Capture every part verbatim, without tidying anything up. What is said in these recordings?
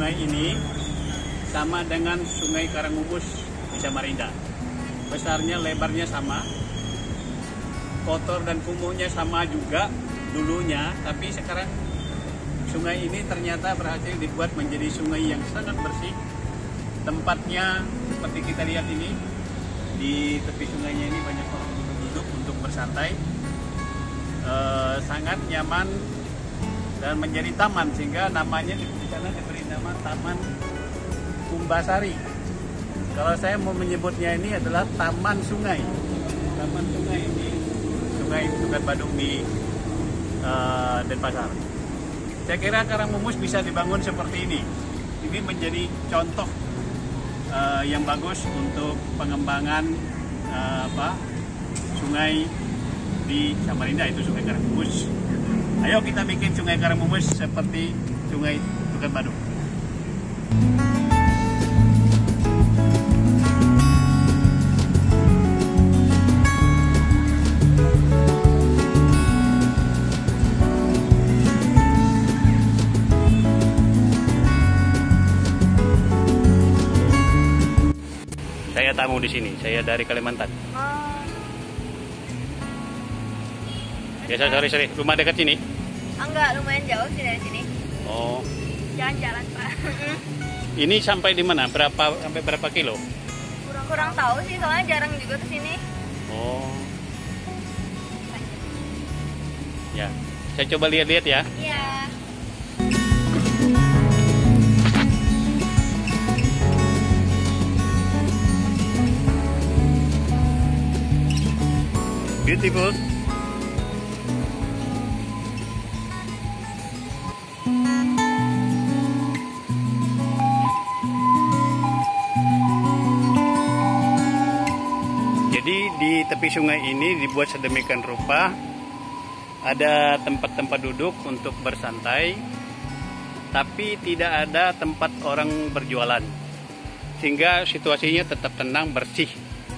sungai ini sama dengan Sungai Karangmumus di Samarinda. Besarnya, lebarnya sama, kotor dan kumuhnya sama juga dulunya, tapi sekarang sungai ini ternyata berhasil dibuat menjadi sungai yang sangat bersih. Tempatnya seperti kita lihat ini, di tepi sungainya ini banyak orang duduk untuk bersantai, e, sangat nyaman dan menjadi taman, sehingga namanya di sana diberi nama Taman Kumbasari. Kalau saya mau menyebutnya ini adalah Taman Sungai. Taman Sungai ini Sungai Tukat Badung di uh, Denpasar. Saya kira Karangmumus bisa dibangun seperti ini. Ini menjadi contoh uh, yang bagus untuk pengembangan uh, apa, sungai di Samarinda, itu Sungai Karangmumus. Ayo kita bikin Sungai Karangmumus seperti Sungai Tukat Badung. Saya tamu di sini, saya dari Kalimantan. Oh. Biasa sore-sore, rumah dekat sini? Enggak, lumayan jauh sih dari sini. Oh. Jalan-jalan, Pak. Ini sampai di mana? Berapa sampai berapa kilo? Kurang kurang tahu sih, soalnya jarang juga ke sini. Oh. Ya, saya coba lihat-lihat ya. Iya. Beautiful. Jadi di tepi sungai ini dibuat sedemikian rupa, ada tempat-tempat duduk untuk bersantai, tapi tidak ada tempat orang berjualan, sehingga situasinya tetap tenang, bersih.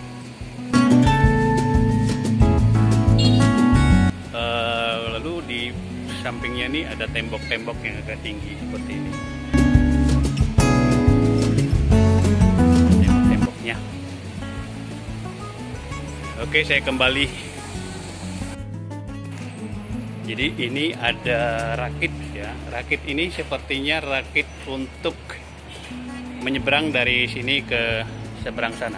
Lalu di sampingnya ini ada tembok-tembok yang agak tinggi seperti ini. Tembok-temboknya. Oke, saya kembali. Jadi ini ada rakit ya. Rakit ini sepertinya rakit untuk menyeberang dari sini ke seberang sana.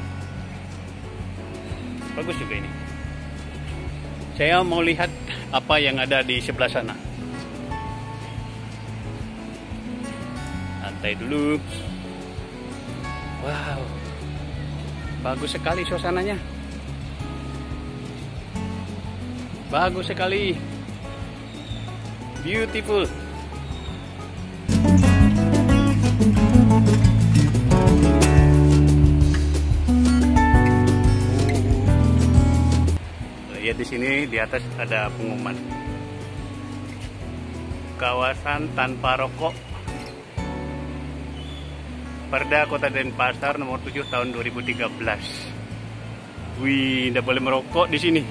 Bagus juga ini. Saya mau lihat apa yang ada di sebelah sana. Santai dulu. Wow, bagus sekali suasananya. Bagus sekali. Beautiful. Ya, di sini di atas ada pengumuman kawasan tanpa rokok, Perda Kota Denpasar nomor tujuh tahun dua ribu tiga belas. Wih, tidak boleh merokok di sini.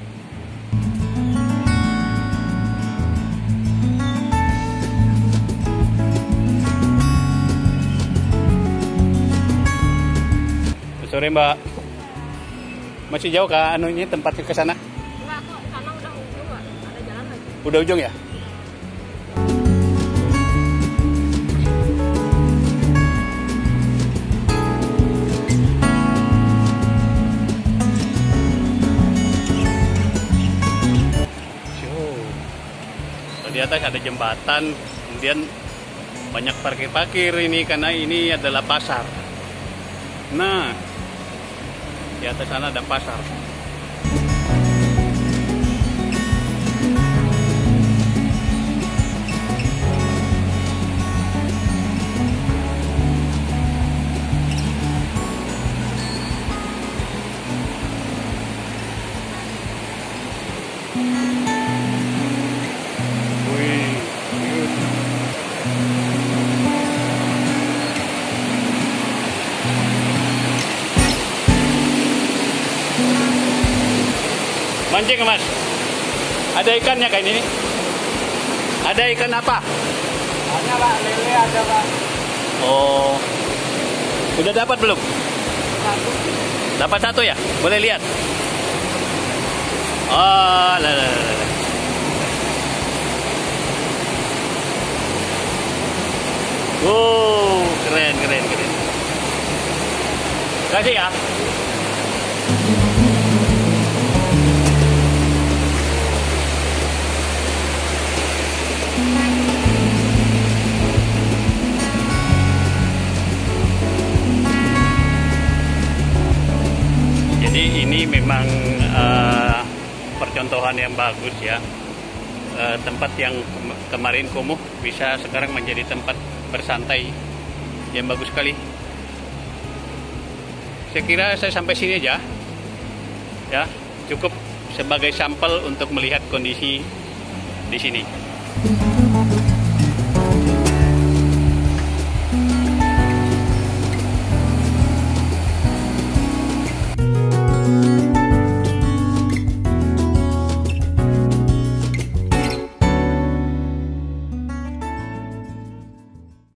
Sore Mbak. Masih jauh kah anunya tempat ke sana? Enggak, kok sana udah ujung, Pak. Ada jalan lagi. Udah ujung ya? Di atas ada jembatan, kemudian banyak parkir-parkir ini karena ini adalah pasar. Nah, di atas sana ada pasar. Wih, mancing Mas, ada ikannya kayak ini? Ada ikan apa? Ada Pak, lele ada Pak. Oh, sudah dapat belum? Bagus. Dapat satu ya? Boleh lihat? Oh, lah, lah, lah, lah. Wow, keren, keren, keren. Terima kasih ya. Jadi ini memang uh, percontohan yang bagus ya. Uh, tempat yang kem kemarin kumuh bisa sekarang menjadi tempat bersantai yang bagus sekali. Saya kira saya sampai sini aja. Ya, cukup sebagai sampel untuk melihat kondisi di sini.